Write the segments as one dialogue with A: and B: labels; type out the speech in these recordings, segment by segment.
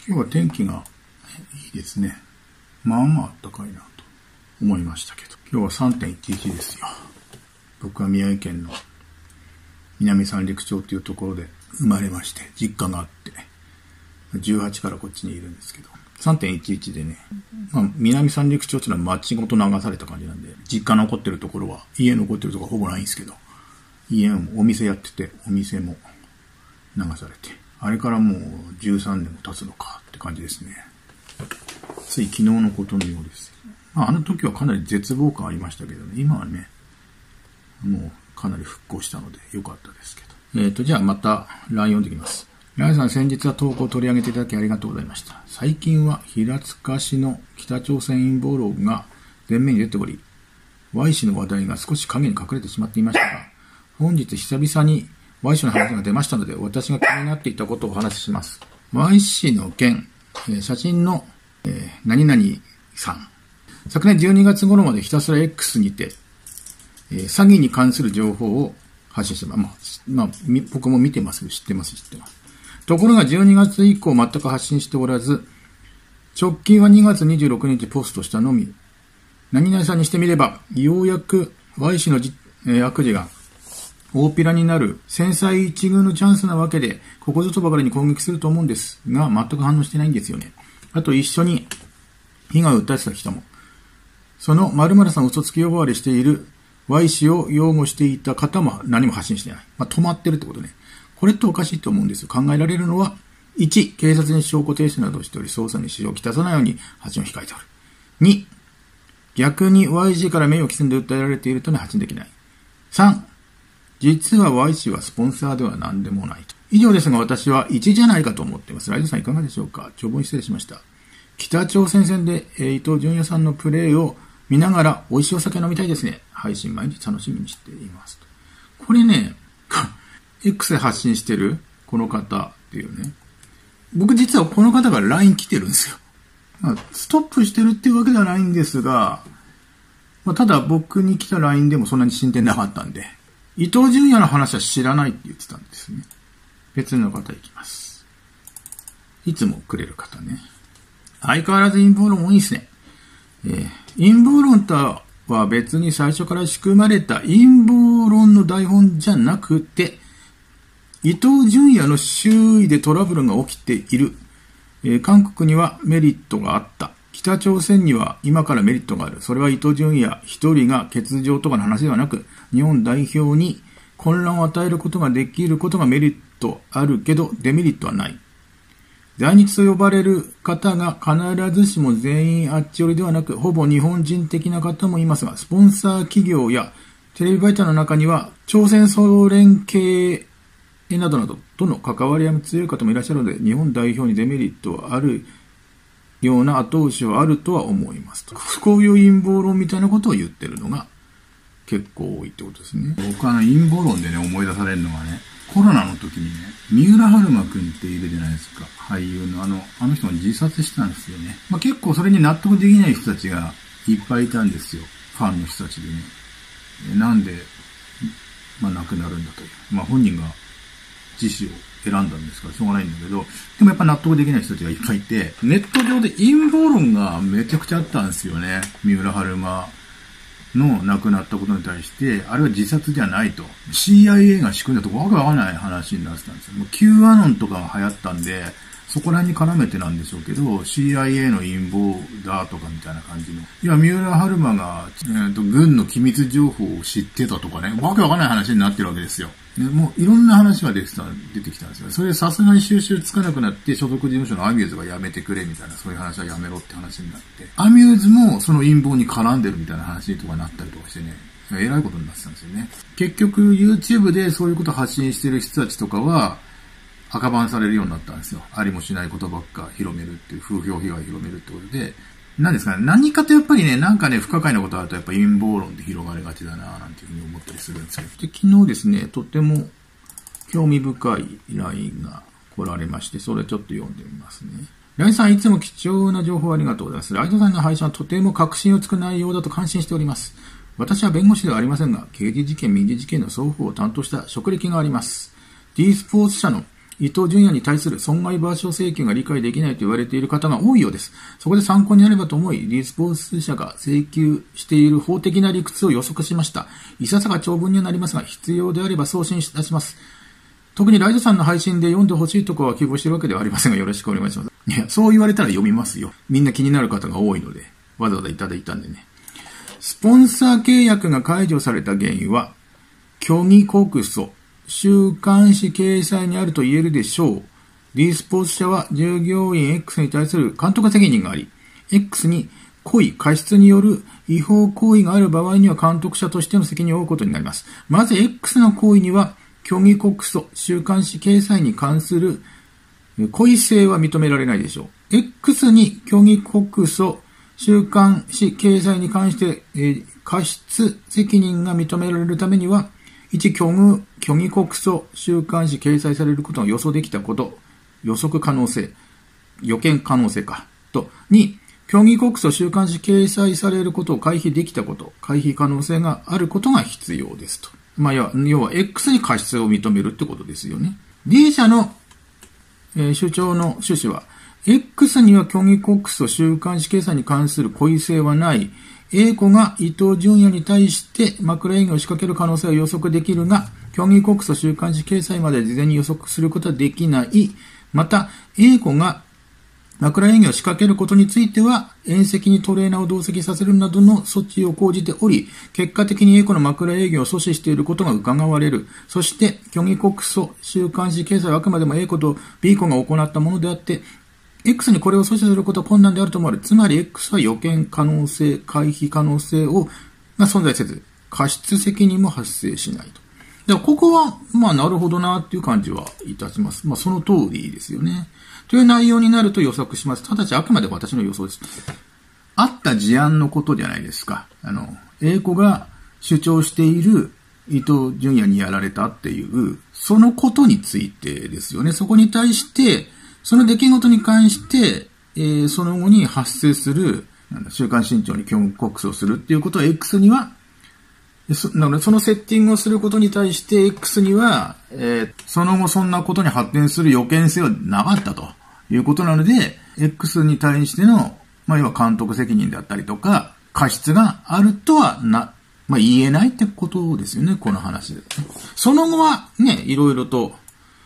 A: 今日は天気がいいですね。まあまあ暖かいなと思いましたけど。今日は 3.11 ですよ。僕は宮城県の南三陸町というところで生まれまして、実家があって、18からこっちにいるんですけど、3.11 でね、南三陸町っていうのは町ごと流された感じなんで、実家残ってるところは、家残ってるところはほぼないんですけど、家もお店やってて、お店も流されて、あれからもう13年も経つのかって感じですね。つい昨日のことのようです。あの時はかなり絶望感ありましたけどね、今はね、もうかなり復興したので良かったですけど。じゃあまた LINE 読んできます。ライさん、先日は投稿を取り上げていただきありがとうございました。最近は平塚市の北朝鮮陰謀論が前面に出ており、Y 氏の話題が少し影に隠れてしまっていましたが、本日久々に Y 氏の話が出ましたので、私が気になっていたことをお話しします。Y 氏の件、写真の、何々さん。昨年12月頃までひたすら X にて、詐欺に関する情報を発信してます。僕も見てますけど、知ってます。ところが12月以降全く発信しておらず、直近は2月26日ポストしたのみ。何々さんにしてみれば、ようやく Y 氏の悪事が大っぴらになる繊細一遇のチャンスなわけで、ここぞとばかりに攻撃すると思うんですが、全く反応してないんですよね。あと一緒に被害を訴えてた人も、その〇〇さん嘘つき呼ばわりしている Y 氏を擁護していた方も何も発信してない。止まってるってことね。これっておかしいと思うんですよ。考えられるのは、1、警察に証拠提出などをしており、捜査に支障をきたさないように発信を控えておる。2、逆に Y 氏から名誉毀損で訴えられていると発信できない。3、実は Y 氏はスポンサーでは何でもないと。以上ですが、私は1じゃないかと思っています。ライドさんいかがでしょうか。長文失礼しました。北朝鮮戦で、伊藤純也さんのプレーを見ながら美味しいお酒飲みたいですね。配信毎日楽しみにしています。これね、X で発信してるこの方っていうね。僕実はこの方が LINE 来てるんですよ。ストップしてるっていうわけではないんですが、ただ僕に来た LINE でもそんなに進展なかったんで、伊藤純也の話は知らないって言ってたんですね。別の方いきます。いつもくれる方ね。相変わらず陰謀論多いですね。陰謀論とは別に最初から仕組まれた陰謀論の台本じゃなくて、伊藤純也の周囲でトラブルが起きている。韓国にはメリットがあった。北朝鮮には今からメリットがある。それは伊藤純也一人が欠場とかの話ではなく、日本代表に混乱を与えることができることがメリットあるけど、デメリットはない。在日と呼ばれる方が必ずしも全員あっち寄りではなく、ほぼ日本人的な方もいますが、スポンサー企業やテレビ媒体の中には、朝鮮総連系などとの関わり合いも強い方もいらっしゃるので、日本代表にデメリットはあるような後押しはあるとは思いますと。こういう陰謀論みたいなことを言ってるのが結構多いってことですね。僕陰謀論でね、思い出されるのはね、コロナの時にね、三浦春馬くんっているじゃないですか。俳優のあの人が自殺したんですよね。結構それに納得できない人たちがいっぱいいたんですよ。ファンの人たちでね。なんで、亡くなるんだという。本人が自死を選んだんですからしょうがないんだけど、でもやっぱ納得できない人たちがいっぱいいて、ネット上で陰謀論がめちゃくちゃあったんですよね。三浦春馬の亡くなったことに対して、あれは自殺じゃないと。CIA が仕組んだとわけわかんない話になってたんですよ。Q アノンとかが流行ったんで、そこら辺に絡めてなんでしょうけど、CIA の陰謀だとかみたいな感じの。いや、三浦春馬が、軍の機密情報を知ってたとかね、わけわかんない話になってるわけですよ。もういろんな話が出てきたんですよ。それでさすがに収集つかなくなって、所属事務所のアミューズがやめてくれみたいな、そういう話はやめろって話になって、アミューズもその陰謀に絡んでるみたいな話とかなったりとかしてね、えらいことになってたんですよね。結局 YouTube でそういうことを発信してる人たちとかは、赤バンされるようになったんですよ。ありもしないことばっか広めるっていう、風評被害を広めるってことで、何ですかね、何かとやっぱりね、不可解なことあるとやっぱ陰謀論で広がりがちだなぁなんていうふうに思ったりするんですけど。で、昨日ですね、とても興味深い LINE が来られまして、それちょっと読んでみますね。ライさん、いつも貴重な情報ありがとうございます。ライトさんの配信はとても確信をつく内容だと感心しております。私は弁護士ではありませんが、刑事事件、民事事件の双方を担当した職歴があります。D スポーツ社の伊藤純也に対する損害賠償請求が理解できないと言われている方が多いようです。そこで参考になればと思い、d スポーツ社が請求している法的な理屈を予測しました。いささか長文にはなりますが、必要であれば送信いたします。特にライドさんの配信で読んでほしいところは希望しているわけではありませんが、よろしくお願いします。いや、そう言われたら読みますよ。みんな気になる方が多いので、わざわざいただいたんでね。スポンサー契約が解除された原因は、虚偽告訴、週刊誌掲載にあると言えるでしょう。d スポーツ社は従業員 X に対する監督責任があり、X に故意、過失による違法行為がある場合には監督者としての責任を負うことになります。まず X の行為には、虚偽告訴、週刊誌掲載に関する故意性は認められないでしょう。X に虚偽告訴、週刊誌掲載に関して、過失責任が認められるためには、1、虚偽告訴、週刊誌掲載されることが予想できたこと、予測可能性、予見可能性か、と、2、虚偽告訴、週刊誌掲載されることを回避できたこと、回避可能性があることが必要ですと。まあ、要は X に過失を認めるってことですよね。D 社の、主張の趣旨は、X には虚偽告訴、週刊誌掲載に関する故意性はない。A 子が伊藤純也に対して枕営業を仕掛ける可能性は予測できるが、虚偽告訴、週刊誌掲載まで事前に予測することはできない。また、A 子が枕営業を仕掛けることについては、縁石にトレーナーを同席させるなどの措置を講じており、結果的に A 子の枕営業を阻止していることが伺われる。そして、虚偽告訴、週刊誌掲載はあくまでも A 子と B 子が行ったものであって、X にこれを阻止することは困難であると思われる。つまり X は予見可能性、回避可能性が存在せず、過失責任も発生しないと。だからここは、まあなるほどなっていう感じはいたします。まあその通りですよね。という内容になると予測します。ただしあくまで私の予想です。あった事案のことじゃないですか。A 子が主張している伊藤純也にやられたっていう、そのことについてですよね。そこに対して、その出来事に関して、その後に発生する、週刊新潮に虚偽告訴をするっていうことは X には、なのでそのセッティングをすることに対して X には、その後そんなことに発展する予見性はなかったということなので、X に対しての、まあ、要は監督責任であったりとか、過失があるとはまあ、言えないってことですよね、この話で。その後はね、いろいろと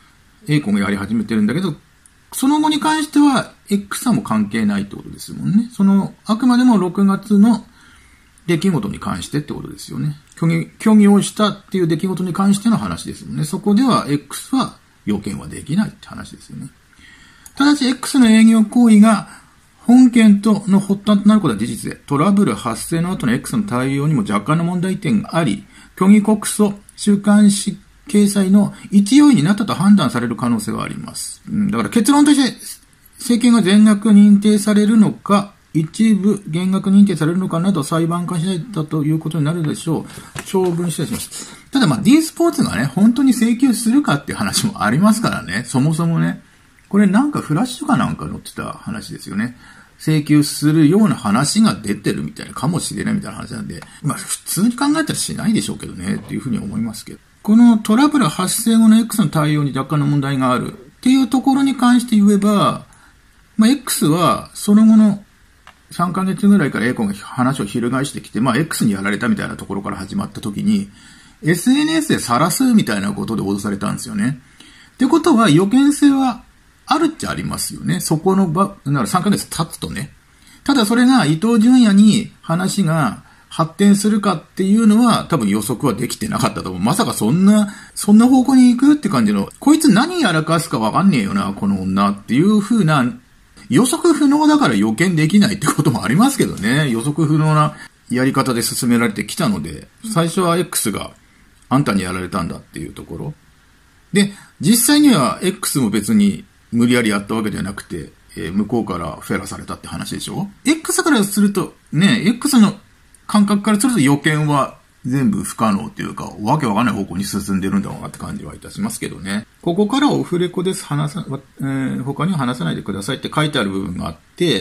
A: A 子がやり始めてるんだけど、その後に関しては X はもう関係ないってことですもんね。あくまでも6月の出来事に関してってことですよね。虚偽をしたっていう出来事に関しての話ですもんね。そこでは X は予見はできないって話ですよね。ただし X の営業行為が本件の発端となることは事実で、トラブル発生の後の X の対応にも若干の問題点があり、虚偽告訴、週刊誌掲載の一要因になったと判断される可能性はあります。だから結論として、請求が全額認定されるのか、一部減額認定されるのかなど裁判官次第だということになるでしょう。長文失礼します。ただD スポーツがね、本当に請求するかっていう話もありますからね、そもそもね。これなんかフラッシュかなんか載ってた話ですよね。請求するような話が出てるみたいなかもしれないみたいな話なんで、普通に考えたらしないでしょうけどね、っていうふうに思いますけど。このトラブル発生後の X の対応に若干の問題があるっていうところに関して言えば、X はその後の3ヶ月ぐらいから A 子が話を翻してきて、X にやられたみたいなところから始まった時に、SNS で晒すみたいなことで脅されたんですよね。ってことは予見性はあるっちゃありますよね。そこのだから3ヶ月経つとね。ただそれが伊藤純也に話が発展するかっていうのは多分予測はできてなかったと思う。まさかそんな方向に行くって感じの、こいつ何やらかすかわかんねえよな、この女っていう風な、予測不能だから予見できないってこともありますけどね。予測不能なやり方で進められてきたので、最初は X があんたにやられたんだっていうところ。で、実際には X も別に無理やりやったわけではなくて、向こうからフェラされたって話でしょ？ X からすると、ね、X の感覚からすると予見は全部不可能っていうか、わけわかんない方向に進んでるんだろうなって感じはいたしますけどね。ここからオフレコです。他には話さないでくださいって書いてある部分があって、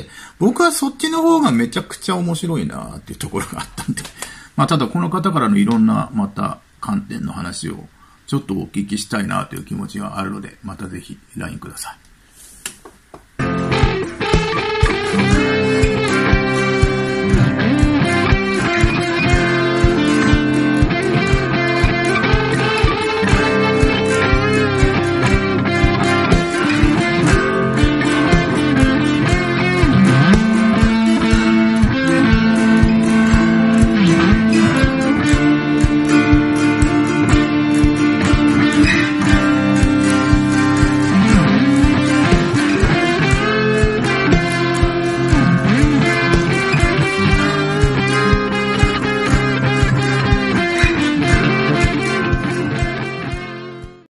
A: 僕はそっちの方がめちゃくちゃ面白いなっていうところがあったんで。ただこの方からのいろんなまた観点の話をちょっとお聞きしたいなという気持ちがあるので、またぜひ LINE ください。